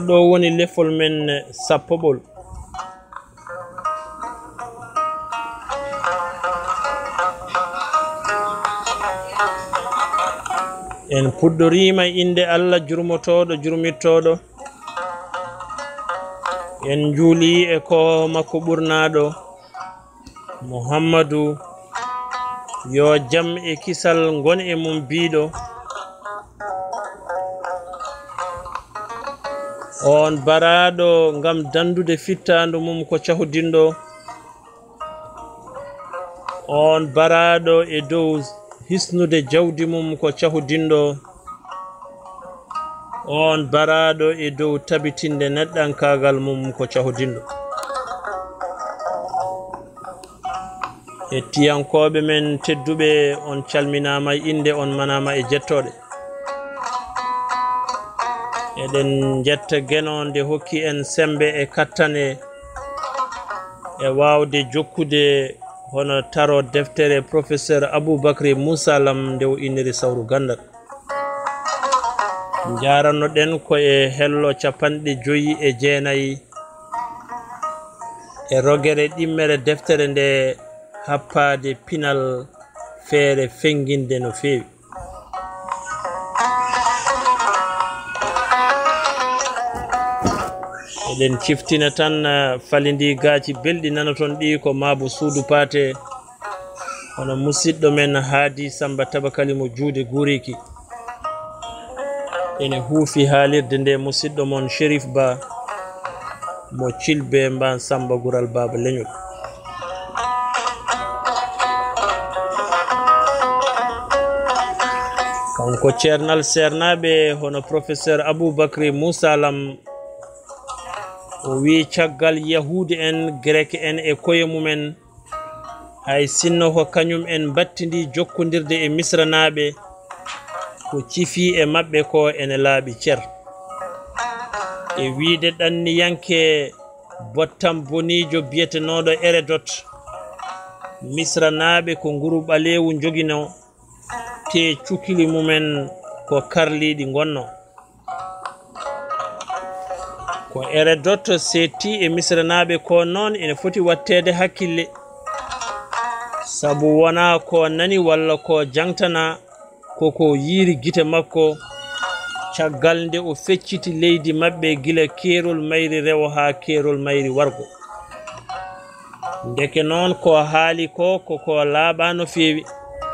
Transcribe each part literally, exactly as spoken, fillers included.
ɗo woni lefol men sappoɓol. En puɗɗorima inde Allah jurmotoɗo jurmittoɗo. En juuli e ko makko ɓurnaɗo Muhammadu, yo jam e kisal gon e mum biɗo. On baraɗo ngam dandude fittandu mum ko cahudinɗo. On baraɗo e dow hisnude jawdi mum ko cahudinɗo. On baraɗo e dow tabitinde neɗɗankagal mum ko cahudinɗo. Hettiyankoɓe men tedduɓe, on calminama inde, on manama e jettoɗe. Eɗen jetta guenon nde hokki en sembe e kattane e wawde jokkude hono taro deftere professeur Aboubacry Moussa Lam nde o inniri sawru gandal. Jarano ɗen ko e hello capanɗe joyi e jeenayi e rogere ɗimmere deftere nde happade pinal feere fenginde no feewi. Eɗen ciftina tan falindi gaaci belɗi nanaton ɗi ko Mabo Suudu Paate, hono musidɗo men Haadi Samba Tabakali mo juude Guriki. Ene huufi haalirde nde musidɗo mon Chérif Ba mo Cilbe mban Samba Gural Baba Leñol. Kanko ceernal sernaɓe hono professeur Aboubacry Moussa Lam o wi caggal yahude en grek en e koye mumen hay sinno ko kañum en battindi jokkodirde e misranaɓe ko cifi e mabɓe ko ene laaɓi cer e wiide ɗanniyanke bottam bonijo biyetenoɗo Eredot misranaɓe ko nguru ɓalewu jogino te cukili mumen ko karliɗi gonno. Ko Eredot setti e misranaɓe ko noon ene foti wattede hakkille, sabu wona ko nani walla ko jangtana koko yiiri gite makko caggal nde o fecciti leydi mabɓe gila keerol mayri rewo ha keerol mayri wargo. Ndeke noon ko haali ko koko laaɓa no feewi.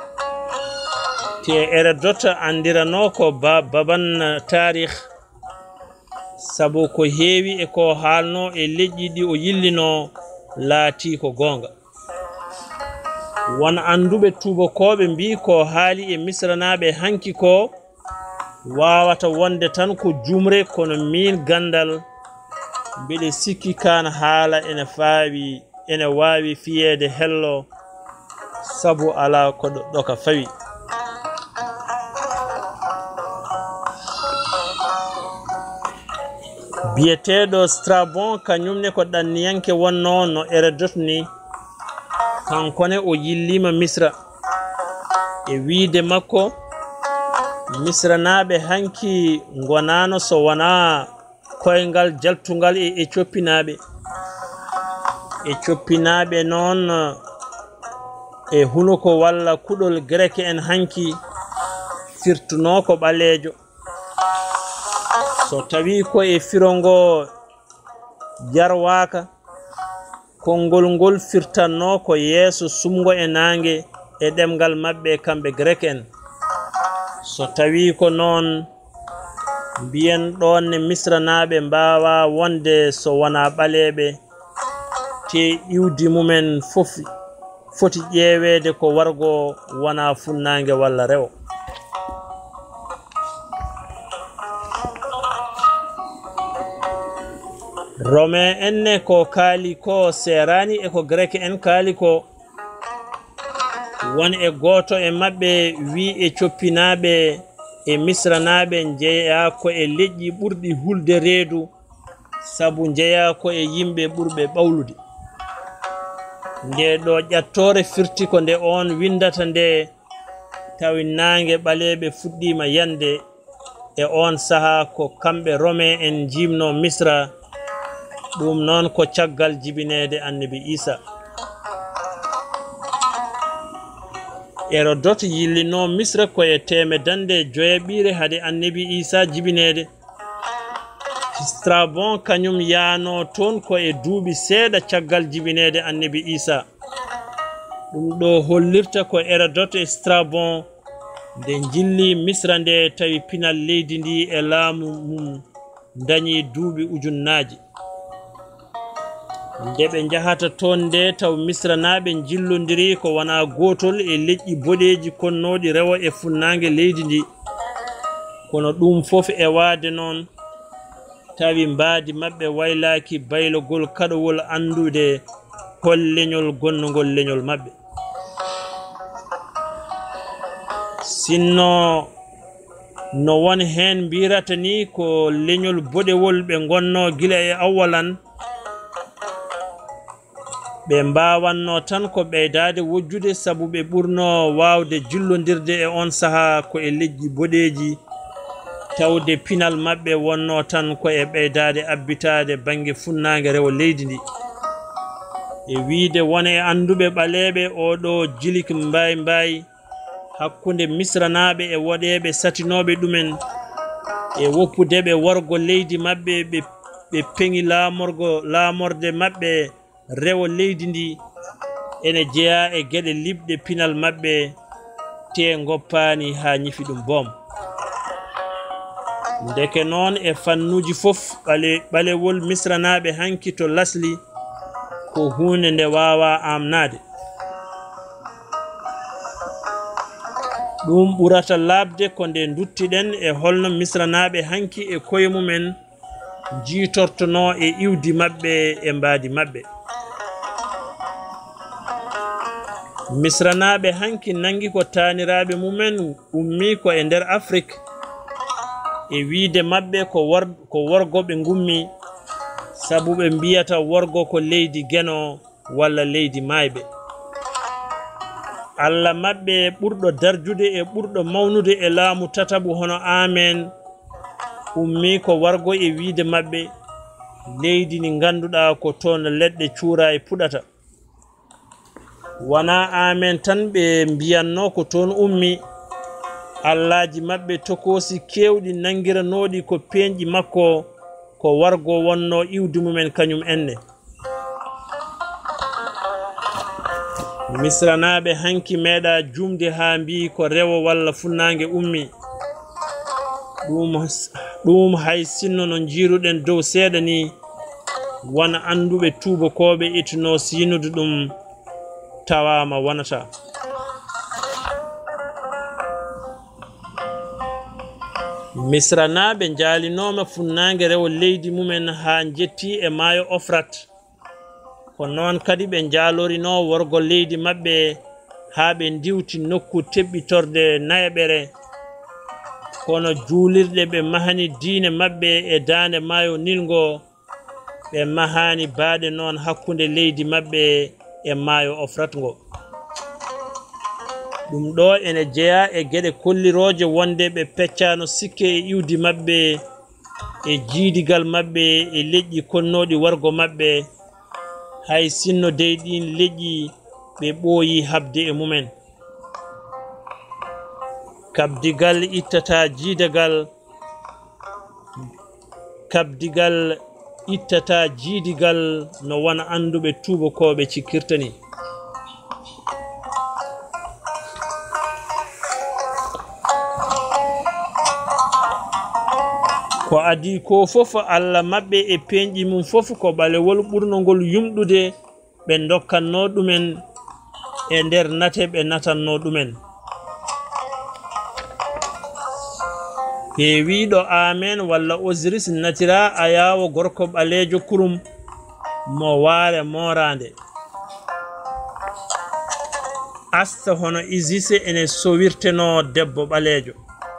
Te Eredot andirano ko ba baban tarikh, sabu ko heewi e ko haalno e leƴƴi ɗi o yillino laati ko goonga. Won anduɓe tubakoɓe mbi ko haali e misranaɓe hanki ko wawata wonde tan ko jumre, kono min gandal mbeɗe sikki kan haala ene faawi ene wawi fiyede hello, sabu ala ko ɗoka fawi. Biyeteɗo Strabon kañumne ko ɗanniyanke wonno no Eredot ni, kankone o yillima Misra e wiide makko misranaɓe hanki gonano so wona koyngal jaltungal e e coppinaɓe e coppinaɓe noon e hunoko walla kuɗol grek en hanki firtuno ko ɓalejo. So tawi ko e firongo jarwaka konngol ngol firtanno ko yeeso sumgo e nangue e ɗemgal mabɓe kamɓe grek en. So tawi ko noon mbiyen ɗon ne misranaɓe mbawa wonde so wona ɓaleɓe, te iwdi mumen fof foti ƴeewede ko wargo wona funnague walla rewo. Romain enne ko kaali ko serani e ko grek en kaali ko. Won e goto e mabɓe wi e coppinaɓe e misranaɓe jeeya ko e leƴƴi ɓurɗi hulde reedu, sabu jeeya ko e yimɓe ɓurɓe ɓawlude. Nde ɗo ƴattore firti ko nde on windata nde tawi nangue ɓaleɓe fuɗɗima yande e on saha ko kamɓe rome en jimno misra ɗum noon ko caggal jibinede annabi isa Herodote yillino misra ko e teme dande joyeɓire hade annabi isa jibinede Strabon kañum yaano toon ko e duuɓi seeɗa caggal jibinede annabi isa ɗum ɗo hollirta ko Herodote e Strabon nde jilli misra nde tawi pinal leydi ndi e laamu mum dañi duuɓi ujunnaji nde ɓe jahata toon nde taw misra naɓe jillodiri ko wona gotol e leƴƴi boɗeji konnoɗi rewo e funnangue leydi ndi kono ɗum fof e waade noon tawi mbaadi maɓɓe waylaki baylogol kaɗowol andude hol leñol gonnogol leñol maɓɓe sinno no won hen mbirata ni ko leñol boɗewol ɓe gonno gila e awalan ɓe mbawanno tan ko ɓeydade wojjude sabu ɓe ɓurno wawde jillodirde e on saaha ko e leƴƴi boɗeji tawde pinal maɓɓe wonno tan ko e ɓeydade abbitade banggue funnague rewo leydi ndi e wiide wona e anduɓe ɓaleɓe oɗo jilik mbay mbay hakkude misranaɓe e woɗeɓe satinoɓe ɗumen e woppudeɓe wargo leydi maɓɓe ɓe ɓe peŋi laamorgo laamorde maɓɓe rewo leydi ndi ene jeeya e gueɗe liɓɗe pinal maɓɓe te goppani ha ñifi ɗum boom ndeke noon e fannuji fof ɓale ɓalewol misranaɓe hanki to lasli ko hunde nde wawa amnade ɗum ɓurata labde ko nde duttiɗen e holno misranaɓe hanki e koye mumen jiitortono e iwdi maɓɓe e mbaadi maɓɓe misranaɓe hanki nangi ko taniraɓe mumen ummi ko e nder Afrique e wiide maɓɓe ko wor ko worgo ɓe gummi sabu ɓe mbiyata worgo ko leydi geno walla leydi mayɓe Allah maɓɓe ɓurɗo darjude e ɓurɗo mawnude e laamu tatabu hono amen ummi ko wargo e wiide maɓɓe leydi ndi ganduɗa ko toon leɗɗe cuura e puɗata wona amen tan ɓe mbiyanno ko toon ummi allaji maɓɓe tokosi kewɗi nangiranoɗi ko peñƴi makko ko wargo wonno iwdi mumen kañum enne misranaɓe hanki meeɗa jumde ha mbi ko rewo walla funnague ummi ɗum ɗum hay sinno no jiruɗen dow seeɗa ni wona anduɓe tubakoɓe ittuno sinude ɗum tawama wonata misranaɓe jaalinoma funnague rewo leydi mumen ha jetti e maayo Ofrat ko noon kadi ɓe jaalorino worgo leydi maɓɓe ha ɓe diwti nokku teɓɓitorde nayaɓere kono juulirɗe ɓe mahani diine maɓɓe e dande maayo nilgo ɓe mahani baaɗe noon hakkude leydi maɓɓe e maayo Ofrat ngo ɗum ɗo ene jeeya e gueɗe kolliroje wonde ɓe peccano sikke e iwdi maɓɓe e jiidigal maɓɓe e leƴƴi konnoɗi wargo maɓɓe hay sinno dey ɗin leƴƴi ɓe ɓooyi habde e mumen kabdigal ittata jiidagal kabdigal ittata jiidigal no wona anduɓe tubakoɓe cikkirta ni ko adi ko fof Allah maɓɓe e peñƴi mum fof ko ɓalewol ɓurnogol yumɗude ɓe dokkanno ɗumen e nder nate ɓe natanno ɗumen heewiɗo amen walla Osiris natira a yawo gorko ɓalejo kurum mo waare morande asta hono Isis ene sowirteno debbo ɓalejo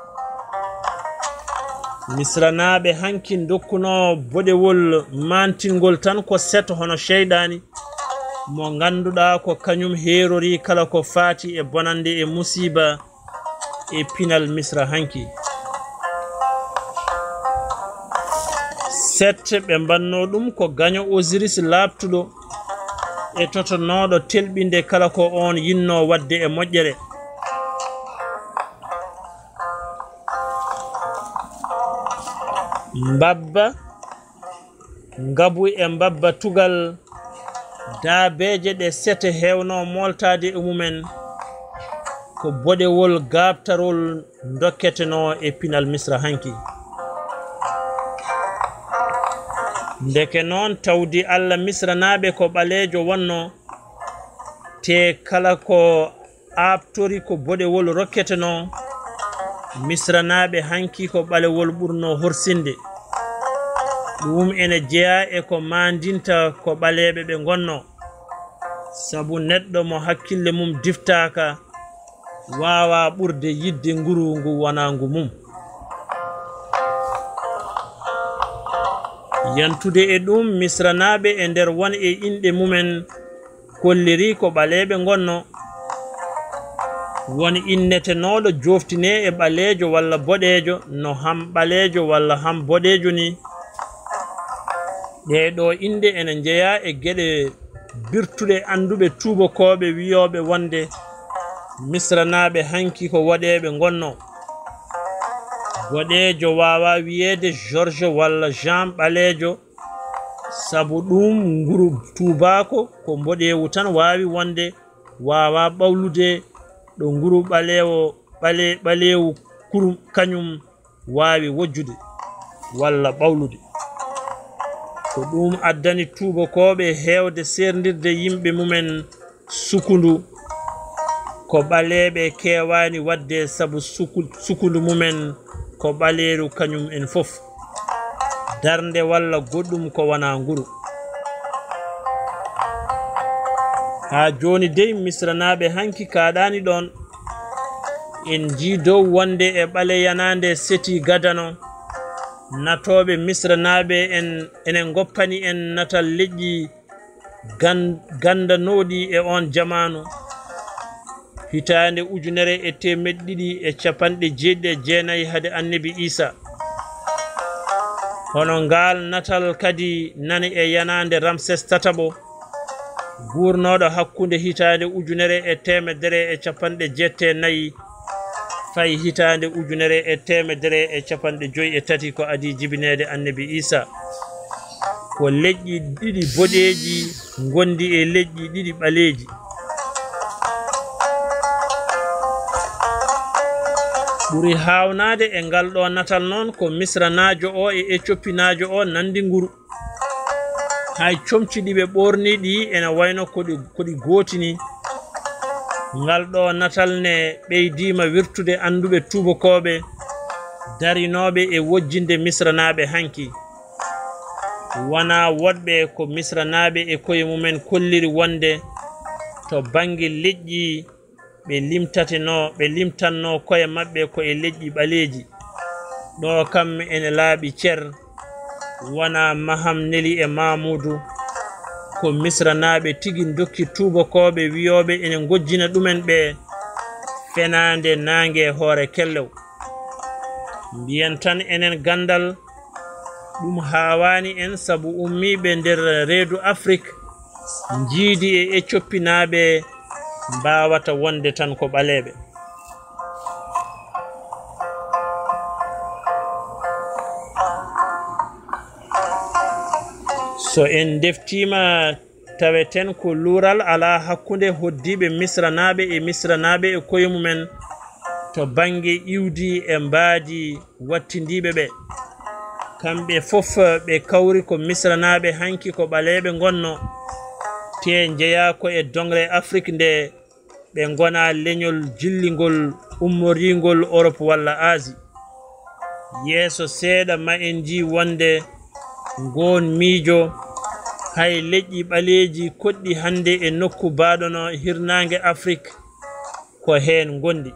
misranaɓe hanki dokkuno boɗewol mantingol tan ko seto hono sheydani mo ganduɗa ko kañum heerori kala ko faati e bonande e musiba e pinal misra hanki Set ɓe mbanno ɗum ko gaño Osiris labtuɗo e totonoɗo telɓinde kala ko on yinno wadde e moƴƴere. Mbabba ngabu e mbabba tugal daabeje ɗe sete hewno moltade e mumen ko boɗewol gabtarol dokketeno e pinal Misra hanki. Ndeke noon tawdi Allah Misra naɓe ko ɓalejo wonno te kala ko abtori ko boɗewol rokketeno Misra naɓe hanki ko ɓalewol ɓurno horsinde. Ɗum ene jeeya e ko mandinta ko ɓaleɓe ɓe gonno, sabu neɗɗo mo hakkille mum diftaka wawa ɓurde yidde nguru ngu wonangu mum. Yantude e ɗum Misra naɓe e nder won e inɗe mumen kolliri ko ɓaleɓe gonno, won innetenoɗo joftine e ɓalejo walla boɗejo no ham ɓalejo walla ham boɗejo ni. Ɗeɗo inde ene jeeya e geɗe birtuɗe anduɓe tubakoɓe wiyoɓe wonde Misra naɓe hanki ko waɗeɓe gonno. Boɗejo wawa wiyede George walla Jean ɓalejo, sabu ɗum nguru tubako ko boɗewu tan wawi wonde, wawa ɓawlude ɗo nguru ɓalewo ɓale ɓalewu kurum kañum wawi wojjude walla ɓawlude. Ko ɗum addani tubakoɓe hewde serdirde yimɓe mumen sukundu ko ɓaleɓe kewani wadde, sabu sukundu mumen ko ɓaleru kañum en fof, darnde walla goɗɗum ko wana nguru. Ha joni dey Misra naɓe hanki kaɗani ɗon en ji dow wonde e ɓale yanande seti gadano. Natoɓe Misra naɓe en enen goppani en natal leƴƴi gandanoɗi e on jamanu hitande ujunere e temeɗɗe ɗiɗi e capanɗe jeeɗiɗi e jeenayi hade annabi Isa. Hono ngal natal kadi nani e yanande Ramses tataɓo gurnoɗo hakkunde hitande ujunere e temedere e capanɗe jette nayyi fay hitande ujunere e temedere e capanɗe joyi e tati ko adi jibinede annabi Isa. Ko leƴƴi ɗiɗi boɗeji gondi e leƴƴi ɗiɗi ɓaleji. ɓuri hawnade e ngal ɗo natal noon ko Misra najo o e Éthiopie najo o nandi nguru. Hay comciɗi ɓe ɓorni ɗi ene wayno koɗi koɗi gotini. Ngal ɗo natal ne ɓeydima wirtude anduɓe tubakoɓe darinoɓe e wojjinde Misra naɓe hanki. Wona woɗɓe ko Misra naɓe e koye mumen kolliri wonde to banggue leƴƴi ɓe limtateno ɓe limtanno koye mabɓe ko e leƴƴi ɓaleji. Ɗo kam ene laaɓi cer, wona Maham Neli e Mamoudou ko Misra naɓe tigi dokki tubakoɓe wiyoɓe ene gojjina ɗumen ɓe fenande nangue hoore kellew. Mbiyen tan enen gandal ɗum hawani en, sabu ummiɓe nder reedu Afrique jiidi e Éthiopie naɓe mbawata wonde tan ko ɓaleɓe. So en deftima taweten ko luural ala hakkunde hoddiɓe Misra naɓe e Misra naɓe e koye mumen to banggue iwdi e mbaadi wattindiɓe ɓe. Kamɓe fof ɓe kawri ko Misra naɓe hanki ko ɓaleɓe gonno, te jeeya ko e dongre Afrique nde ɓe gona leñol jillingol ummoringol Europe walla Asie. Yeeso seeɗa ma en ji wonde gon miijo hay leƴƴi ɓaleji koɗɗi hande e nokku baɗono hirnangue Afrique ko hen gondi.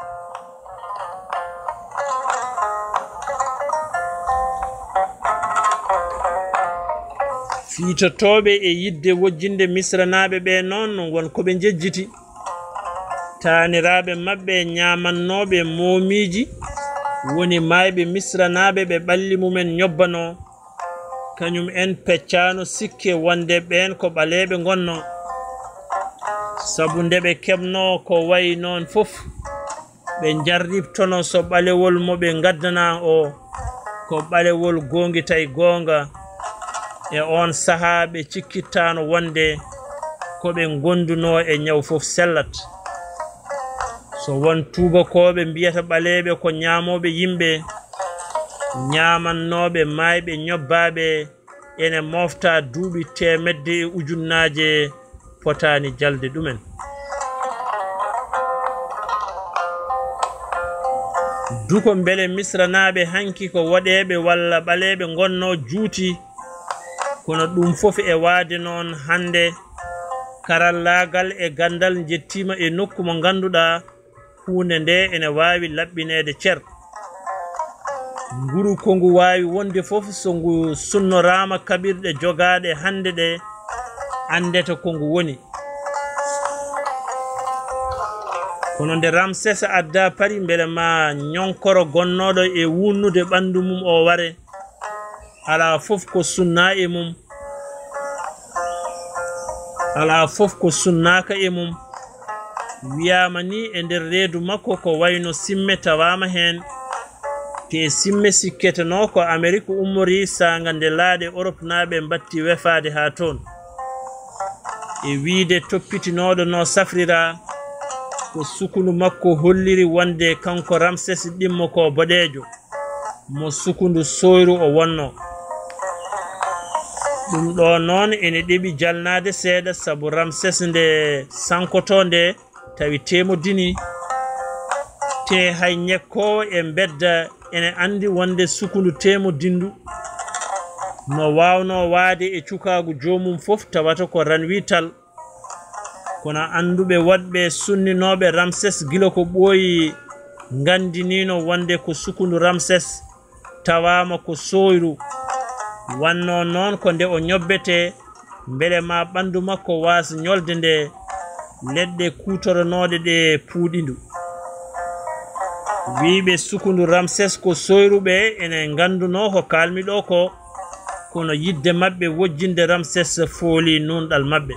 fiitotoɓe e yidde wojjinde Misra naɓe ɓe noon won koɓe jejjiti. Taniraɓe mabɓe ñamannoɓe momiji woni mayɓe Misra naɓe ɓe ɓalli mumen ñobbano kanyum en peccano sikke wonde ben ko ɓaleɓe gonno sabu nde ɓe kebno ko wayi noon fof ɓe jarriptono so ɓalewol mo ɓe gaddana o ko ɓalewol gongi tawi gonga e on saha ɓe cikkittano wonde ko ɓe gonduno e ñaw fof sellat so won tubakoɓe mbiyata ɓaleɓe ko ñamoɓe yimɓe ñamannoɓe mayɓe ñobbaɓe ene mofta duuɓi temedde e ujunnaje potani jalde ɗumen duko beele misranaɓe hanki ko waɗeɓe walla ɓaleɓe gonno juuti kono ɗum fof e waade noon hande karallagal e gandal jettima e nokku mo ganduɗa hunde nde ene wawi laɓɓinede ceer nguru ko ngu wawi wonde fof so ngu sunnorama kaɓirɗe jogaɗe hande ɗe andeta ko ngu woni kono nde Ramses adda pari beele ma ñonkoro gonnoɗo e wunnude ɓandu mum o ware ala fof ko sunna e mum ala fof ko sunnaka e mum wiyama ni e nder reedu makko ko wayno simme tawama hen te simme sikketeno ko Amérique ummori saga nde laaɗe Europe naɓe batti wefade ha toon e wiide toppitinoɗo no safrira ko sukundu makko holliri wonde kanko Ramses ɗimmo ko boɗejo mo sukundu soyru o wonno ɗum ɗo noon ene ɗeɓi jalnade seeɗa saabu Ramses nde sankoto nde tawi temodini te hay ñekkowo e bedda ene andi wonde sukundu temodindu no wawno waade e cukagu jomum fof tawata ko ranwital kono anduɓe waɗɓe sunninoɓe Ramses gila ko ɓooyi gandinino wonde ko sukundu Ramses tawama ko soyru wanno noon ko nde o ñobbete beele ma ɓandu makko wasa ñolde nde leɗɗe kutoronoɗe ɗe puuɗindu wiɓe sukundu Ramses ko soyruɓe ene ganduno ko kalmi ɗo ko kono yidde mabɓe wojjinde Ramses fooli nunɗal mabɓe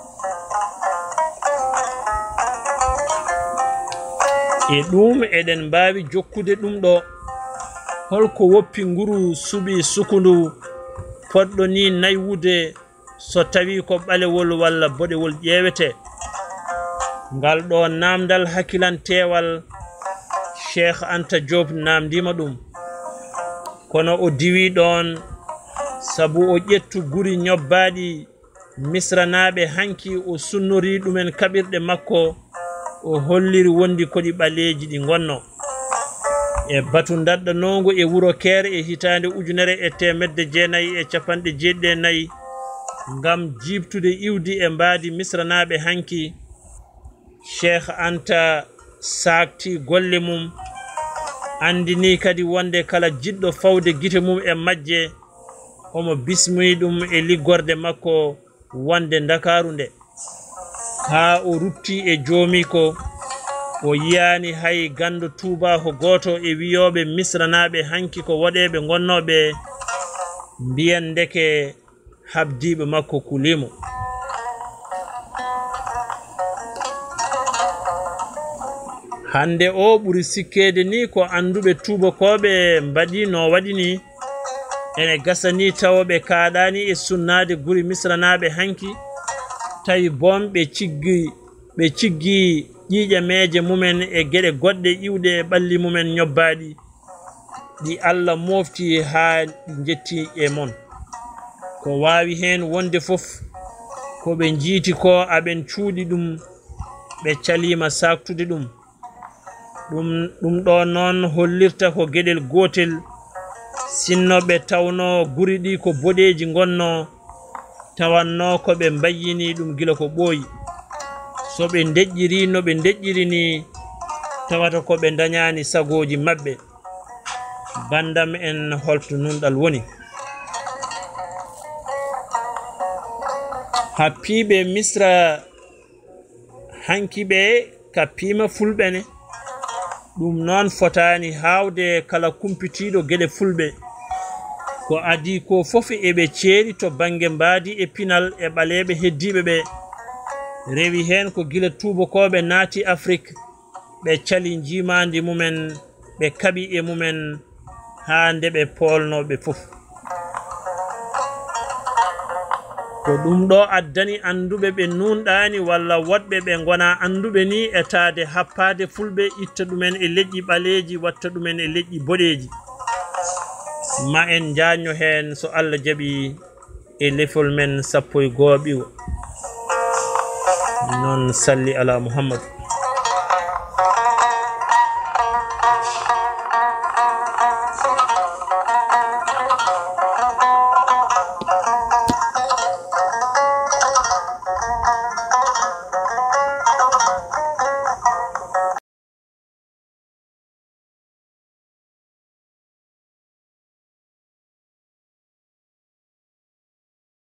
e ɗum eɗen mbawi jokkude ɗum ɗo holko woppi nguru suɓi sukundu poɗɗo ni naywude so tawi ko ɓalewol walla boɗewol ƴeewete ngal ɗo namdal hakkilantewal Cheikh Anta Diop namdima ɗum kono o diwi ɗon sabu o ƴettu guri ñobbaɗi misranaɓe hanki o sunnori ɗumen kaɓirɗe makko o holliri wondi koɗi ɓaleji ɗi gonno e batu dadɗanongo e wuro Kere e hitande ujunere e temedde jeenayyi e capanɗe jeeɗiɗi e nayyi ngam jibtude iwdi e mbadi misranaɓe hanki Cheikh Anta sakti golle mum andini kadi wonde kala jiɗɗo fawde gite mum e majje omo bismoyi ɗum e liggorde makko wonde Dakaru nde ha o rutti e joomi ko o yiyani hay gando Touba ko goto e wiyoɓe misranaɓe hanki ko waɗeɓe gonnoɓe mbiyen ndeke habdiɓe makko kulimo hande o ɓuri sikkede ni ko anduɓe tubakoɓe mbaɗi no waɗi ni ene gasani tawoɓe kaɗani e sunnade guri misranaɓe hanki tawi bom ɓe ciggi ɓe ciggi ƴiƴe meje mumen e gueɗe goɗɗe iwɗe e ɓalli mumen ñobbaɗi ɗi Allah mofti ha ɗi jetti e mon ko wawi hen wonde fof ko ɓe jiiti ko aɓen cuuɗi ɗum ɓe calima saktude ɗum ɗum ɗum ɗo noon hollirta ko gueɗel gotel sinno ɓe tawno guri ɗi ko boɗeji gonno tawanno ko ɓe mbayyini ɗum gila ko ɓooyi so ɓe deƴƴiri no ɓe deƴƴiri ni tawata ko ɓe dañani sagoji mabɓe bandam en holto nunɗal woni happiɓe misra hankiɓe kappima fulɓene ɗum noon fotani hawde kala kumpitiɗo gueɗe fulɓe ko adi ko fof eɓe ceeri to bange mbaadi e pinal e ɓaleɓe heddiɓe ɓe rewi hen ko gila tubakoɓe naati Afrique ɓe cali jimandi mumen ɓe kaɓi e mumen ha nde ɓe polnoɓe fof ko ɗum ɗo addani anduɓe ɓe nunɗani walla woɗɓe ɓe gona anduɓe ni e taade happade fulɓe itta ɗumen e leƴƴi ɓaleji watta ɗumen e leƴƴi boɗeji ma en jaño hen so Allah jaaɓi e lefol men sappo e gooɓiwo non salli ala Muhammad.